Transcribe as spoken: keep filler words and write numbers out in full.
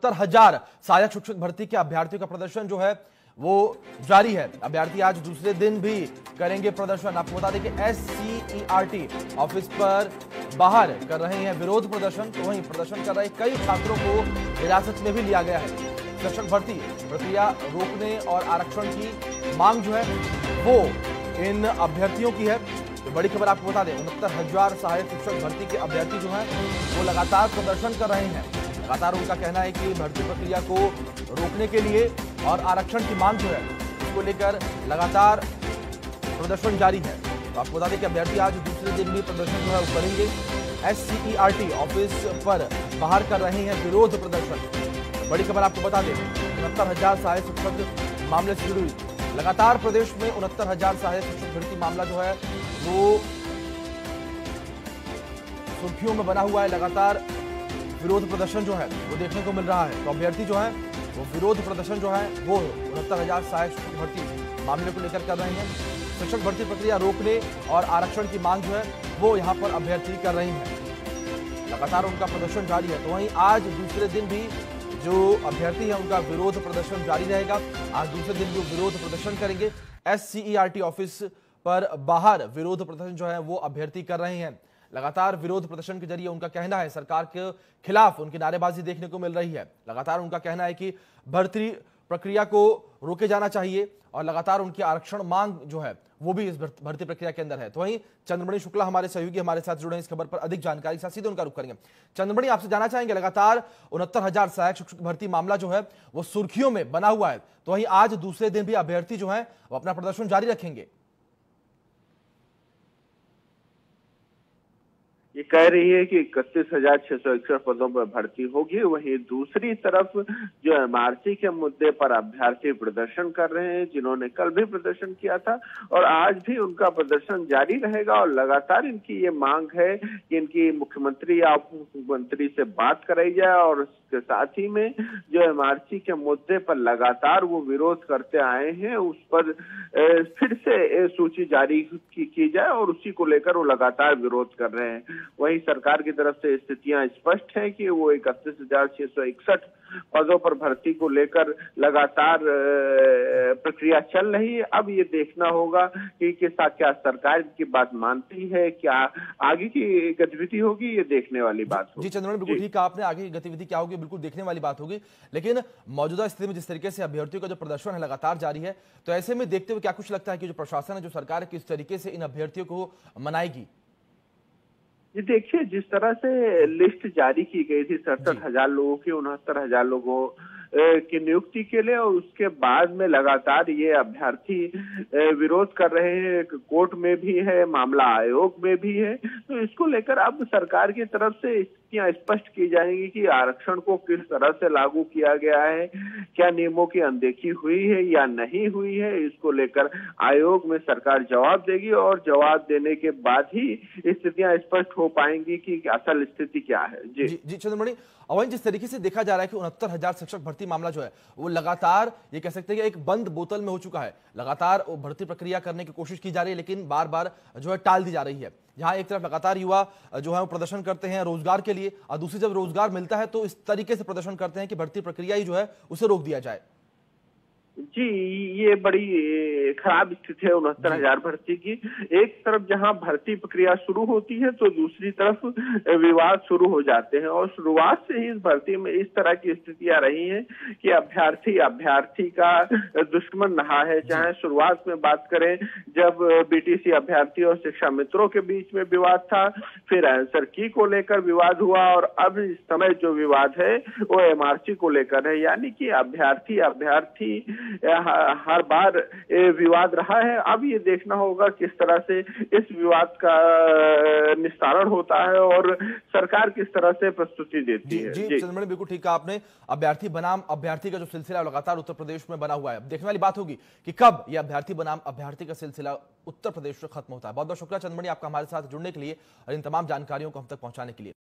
उनहत्तर हजार सहायक शिक्षक भर्ती के अभ्यर्थियों का प्रदर्शन जो है वो जारी है। अभ्यर्थी आज दूसरे दिन भी करेंगे प्रदर्शन। आपको बता दें कि S C E R T office पर बाहर कर रहे हैं विरोध प्रदर्शन। तो वहीं प्रदर्शन कर रहे कई छात्रों को हिरासत में भी लिया गया है। शिक्षक भर्ती प्रक्रिया रोकने और आरक्षण की मांग जो है वो इन अभ्यर्थियों की है। तो बड़ी खबर आपको बता दें, उनहत्तर हजार सहायक शिक्षक भर्ती के अभ्यर्थी जो हैं वो लगातार प्रदर्शन कर रहे हैं। लगातार उनका कहना है कि भर्ती प्रक्रिया को रोकने के लिए और आरक्षण की मांग जो है इसको लेकर लगातार प्रदर्शन जारी है। तो आपको बता दें कि अभ्यर्थी आज दूसरे दिन भी प्रदर्शन जो है वो करेंगे। S C E R T office पर बाहर कर रहे हैं विरोध प्रदर्शन। बड़ी खबर आपको बता दें, उनहत्तर हजार सहायक शिक्षक मामले से जुड़ी हुई लगातार प्रदेश में उनहत्तर हजार सहायक शिक्षक भर्ती मामला जो है वो सुर्खियों में बना हुआ है। लगातार विरोध प्रदर्शन जो है वो देखने को मिल रहा है। तो अभ्यर्थी जो है वो विरोध प्रदर्शन जो है वो उनहत्तर हजार सहायक शिक्षक भर्ती मामले को लेकर कर रहे हैं। शिक्षक भर्ती प्रक्रिया रोकने और आरक्षण की मांग जो है वो यहाँ पर अभ्यर्थी कर रही है। लगातार उनका प्रदर्शन जारी है। तो वहीं आज दूसरे दिन भी जो अभ्यर्थी है उनका विरोध प्रदर्शन जारी रहेगा। आज दूसरे दिन जो विरोध प्रदर्शन करेंगे S C E R T office पर बाहर विरोध प्रदर्शन जो है वो अभ्यर्थी कर रहे हैं। लगातार विरोध प्रदर्शन के जरिए उनका कहना है सरकार के खिलाफ उनकी नारेबाजी देखने को मिल रही है। लगातार उनका कहना है कि भर्ती प्रक्रिया को रोके जाना चाहिए और लगातार उनकी आरक्षण मांग जो है वो भी इस भर्ती प्रक्रिया के अंदर है। तो वहीं चंद्रमणि शुक्ला हमारे सहयोगी हमारे साथ जुड़े हैं इस खबर पर अधिक जानकारी के साथ, सीधे उनका रुख करेंगे। चंद्रमणि, आपसे जानना चाहेंगे, लगातार उनहत्तर हजार सहायक शिक्षक भर्ती मामला जो है वो सुर्खियों में बना हुआ है। तो वहीं आज दूसरे दिन भी अभ्यर्थी जो है वो अपना प्रदर्शन जारी रखेंगे। ये कह रही है कि इकतीस हजार छह सौ इकसठ पदों पर भर्ती होगी। वहीं दूसरी तरफ जो एम आर सी के मुद्दे पर अभ्यर्थी प्रदर्शन कर रहे हैं, जिन्होंने कल भी प्रदर्शन किया था और आज भी उनका प्रदर्शन जारी रहेगा। और लगातार इनकी ये मांग है कि इनकी मुख्यमंत्री या उप मुख्यमंत्री से बात कराई जाए और उसके साथ ही में जो एम आर सी के मुद्दे पर लगातार वो विरोध करते आए हैं उस पर फिर से सूची जारी की, की जाए और उसी को लेकर वो लगातार विरोध कर रहे हैं। वहीं सरकार की तरफ से स्थितियां स्पष्ट है कि वो इकतीस हजार छह सौ इकसठ पदों पर भर्ती को लेकर लगातार प्रक्रिया चल रही है। अब ये देखना होगा कि किस क्या सरकार की बात मानती है, क्या आगे की गतिविधि होगी, ये देखने वाली बात होगी। जी चंद्रमणि, बिल्कुल ठीक कहा आपने, आगे की गतिविधि क्या होगी बिल्कुल देखने वाली बात होगी। लेकिन मौजूदा स्थिति में जिस तरीके से अभ्यर्थियों का जो प्रदर्शन है लगातार जारी है, तो ऐसे में देखते हुए क्या कुछ लगता है कि जो प्रशासन है, जो सरकार है, किस तरीके से इन अभ्यर्थियों को मनाएगी? ये देखिए, जिस तरह से लिस्ट जारी की गई थी सड़सठ हजार लोगों की, उनहत्तर हजार लोगों की नियुक्ति के लिए, और उसके बाद में लगातार ये अभ्यर्थी विरोध कर रहे हैं। कोर्ट में भी है, मामला आयोग में भी है। तो इसको लेकर अब सरकार की तरफ से स्थितियां स्पष्ट की जाएंगी कि आरक्षण को किस तरह से लागू किया गया है, क्या नियमों की अनदेखी हुई है या नहीं हुई है। इसको लेकर आयोग में सरकार जवाब देगी और जवाब देने के बाद ही स्थितियां स्पष्ट हो पाएंगी कि असल स्थिति क्या है। जी जी, जी चंद्रमणि, और जिस तरीके से देखा जा रहा है कि उनहत्तर हजार शिक्षक भर्ती मामला जो है वो लगातार ये कह सकते हैं कि एक बंद बोतल में हो चुका है। लगातार भर्ती प्रक्रिया करने की कोशिश की जा रही है लेकिन बार बार जो है टाल दी जा रही है। जहां एक तरफ लगातार युवा जो है वो प्रदर्शन करते हैं रोजगार के लिए, और दूसरी जब रोजगार मिलता है तो इस तरीके से प्रदर्शन करते हैं कि भर्ती प्रक्रिया ही जो है उसे रोक दिया जाए। जी, ये बड़ी खराब स्थिति है उनहत्तर हजार भर्ती की। एक तरफ जहां भर्ती प्रक्रिया शुरू होती है तो दूसरी तरफ विवाद शुरू हो जाते हैं, और शुरुआत से ही इस भर्ती में इस तरह की स्थितियां रही हैं कि अभ्यर्थी अभ्यर्थी का दुश्मन रहा है। चाहे शुरुआत में बात करें जब बी टी सी अभ्यर्थी और शिक्षा मित्रों के बीच में विवाद था, फिर आंसर की को लेकर विवाद हुआ, और अब इस समय जो विवाद है वो एम आर सी को लेकर है। यानी कि अभ्यर्थी अभ्यर्थी हर बार विवाद रहा है। अब ये देखना होगा किस तरह से इस विवाद का निस्तारण होता है और सरकार किस तरह से प्रस्तुति देती है। जी, जी चंद्रमणि, बिल्कुल ठीक कहा आपने। अभ्यर्थी बनाम अभ्यर्थी का जो सिलसिला लगातार उत्तर प्रदेश में बना हुआ है, देखने वाली बात होगी कि कब यह अभ्यर्थी बनाम अभ्यर्थी का सिलसिला उत्तर प्रदेश में खत्म होता है। बहुत बहुत शुक्रिया चंद्रमणि आपका हमारे साथ जुड़ने के लिए और इन तमाम जानकारियों को हम तक पहुंचाने के लिए।